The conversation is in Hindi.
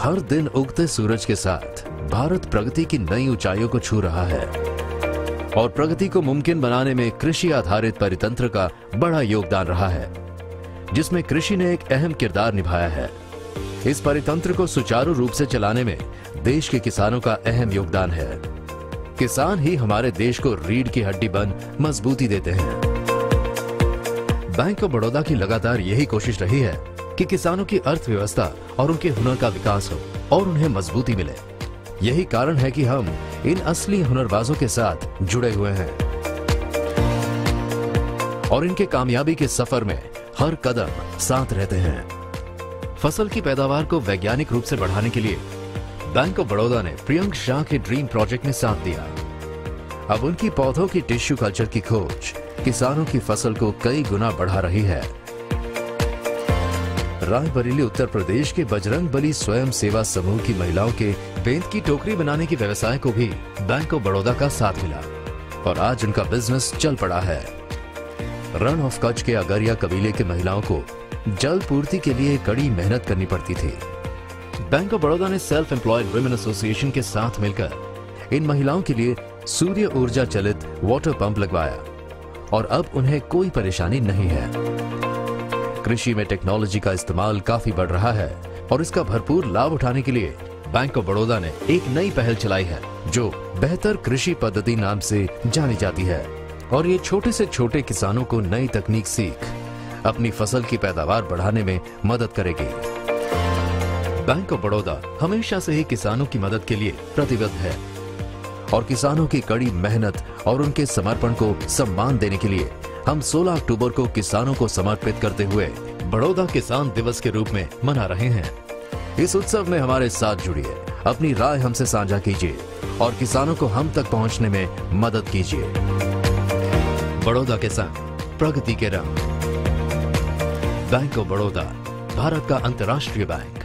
हर दिन उगते सूरज के साथ भारत प्रगति की नई ऊंचाइयों को छू रहा है और प्रगति को मुमकिन बनाने में कृषि आधारित परितंत्र का बड़ा योगदान रहा है, जिसमें कृषि ने एक अहम किरदार निभाया है। इस परितंत्र को सुचारू रूप से चलाने में देश के किसानों का अहम योगदान है। किसान ही हमारे देश को रीढ़ की हड्डी बन मजबूती देते हैं। बैंक ऑफ बड़ौदा की लगातार यही कोशिश रही है कि किसानों की अर्थव्यवस्था और उनके हुनर का विकास हो और उन्हें मजबूती मिले। यही कारण है कि हम इन असली हुनरबाजों के साथ जुड़े हुए हैं और इनके कामयाबी के सफर में हर कदम साथ रहते हैं। फसल की पैदावार को वैज्ञानिक रूप से बढ़ाने के लिए बैंक ऑफ बड़ौदा ने प्रियंक शाह के ड्रीम प्रोजेक्ट में साथ दिया। अब उनकी पौधों की टिश्यू कल्चर की खोज किसानों की फसल को कई गुना बढ़ा रही है। रायबरेली उत्तर प्रदेश के बजरंगबली स्वयं सेवा समूह की महिलाओं के बेंत की टोकरी बनाने के व्यवसाय को भी बैंक ऑफ बड़ौदा का साथ मिला और आज उनका बिजनेस चल पड़ा है। रण ऑफ कच्छ के अगरिया कबीले के महिलाओं को जल पूर्ति के लिए कड़ी मेहनत करनी पड़ती थी। बैंक ऑफ बड़ौदा ने सेल्फ एम्प्लॉयड वुमेन एसोसिएशन के साथ मिलकर इन महिलाओं के लिए सूर्य ऊर्जा चलित वाटर पंप लगवाया और अब उन्हें कोई परेशानी नहीं है। कृषि में टेक्नोलॉजी का इस्तेमाल काफी बढ़ रहा है और इसका भरपूर लाभ उठाने के लिए बैंक ऑफ बड़ौदा ने एक नई पहल चलाई है जो बेहतर कृषि पद्धति नाम से जानी जाती है और ये छोटे से छोटे किसानों को नई तकनीक सीख अपनी फसल की पैदावार बढ़ाने में मदद करेगी। बैंक ऑफ बड़ौदा हमेशा से ही किसानों की मदद के लिए प्रतिबद्ध है और किसानों की कड़ी मेहनत और उनके समर्पण को सम्मान देने के लिए हम 16 अक्टूबर को किसानों को समर्पित करते हुए बड़ौदा किसान दिवस के रूप में मना रहे हैं। इस उत्सव में हमारे साथ जुड़िए, अपनी राय हमसे साझा कीजिए और किसानों को हम तक पहुंचने में मदद कीजिए। बड़ौदा के संग प्रगति के रंग। बैंक ऑफ बड़ौदा, भारत का अंतर्राष्ट्रीय बैंक।